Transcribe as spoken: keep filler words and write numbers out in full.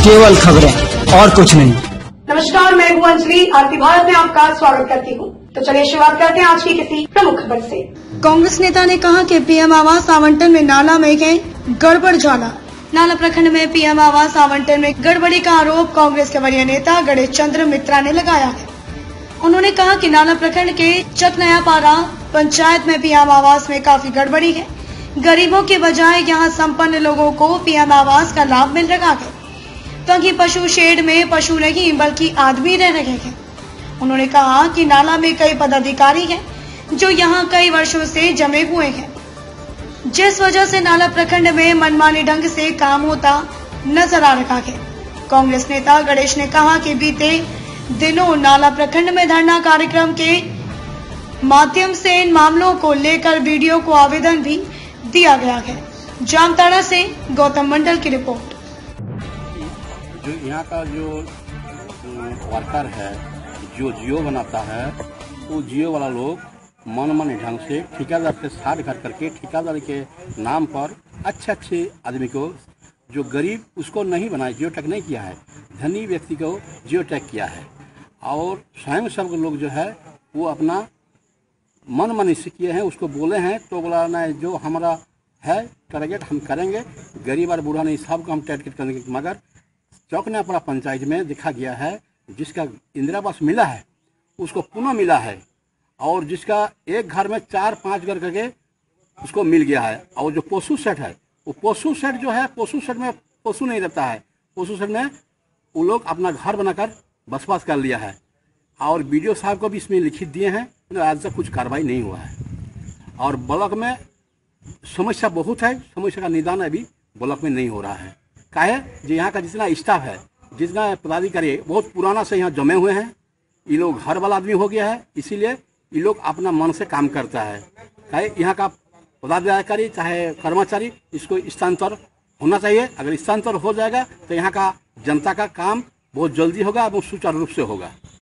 केवल खबरें और कुछ नहीं। नमस्कार, मैं हूं अंजलि। आरती भारत में आपका स्वागत करती हूं। तो चलिए शुरुआत करते हैं आज की किसी प्रमुख खबर से। कांग्रेस नेता ने कहा कि पीएम आवास आवंटन में नाला में गए गड़बड़ ज्वाला। नाला प्रखंड में पीएम आवास आवंटन में गड़बड़ी का आरोप कांग्रेस के वरीय नेता गणेश चंद्र मित्रा ने लगाया है। उन्होंने कहा कि नाला प्रखंड के चकनयापारा पंचायत में पीएम आवास में काफी गड़बड़ी है। गरीबों के बजाय यहाँ संपन्न लोगों को पीएम आवास का लाभ मिल रहा है। वहीं पशु शेड में पशु नहीं बल्कि आदमी रह रहे हैं। उन्होंने कहा कि नाला में कई पदाधिकारी हैं जो यहाँ कई वर्षों से जमे हुए हैं, जिस वजह से नाला प्रखंड में मनमाने ढंग से काम होता नजर आ रहा है। कांग्रेस नेता गणेश ने कहा कि बीते दिनों नाला प्रखंड में धरना कार्यक्रम के माध्यम से इन मामलों को लेकर वीडियो को आवेदन भी दिया गया है। जामताड़ा से गौतम मंडल की रिपोर्ट। जो यहाँ का जो वर्कर है, जो जियो बनाता है, वो जियो वाला लोग मनमाने ढंग से ठेकेदार से साठ घर करके ठेकेदार के नाम पर अच्छे अच्छे आदमी को, जो गरीब उसको नहीं बनाया, जियो टैग नहीं किया है, धनी व्यक्ति को जियो टैग किया है। और स्वयं सब लोग जो है वो अपना मनमानी से किए हैं, उसको बोले हैं तो बोला नहीं, जो हमारा है टारगेट हम करेंगे, गरीब और बूढ़ा नहीं, सबको हम टारगेट करेंगे। मगर चौकनापारा पंचायत में देखा गया है जिसका इंदिरा आवास मिला है उसको पुनः मिला है, और जिसका एक घर में चार पांच घर करके उसको मिल गया है। और जो पशु सेट है, वो पशु सेट जो है, पशु सेट में पशु नहीं रहता है, पशु सेट में वो लोग अपना घर बनाकर बसवास कर लिया है। और बीडीओ साहब को भी इसमें लिखित दिए हैं, आज तक कुछ कार्रवाई नहीं हुआ है। और ब्लॉक में समस्या बहुत है, समस्या का निदान अभी ब्लॉक में नहीं हो रहा है। काहे जो यहाँ का जितना स्टाफ है, जितना पदाधिकारी बहुत पुराना से यहाँ जमे हुए हैं, ये लोग घर वाला आदमी हो गया है, इसीलिए ये लोग अपना मन से काम करता है। चाहे यहाँ का पदाधिकारी चाहे कर्मचारी, इसको स्थानांतर होना चाहिए। अगर स्थानांतर हो जाएगा तो यहाँ का जनता का काम बहुत जल्दी होगा और सुचारू रूप से होगा।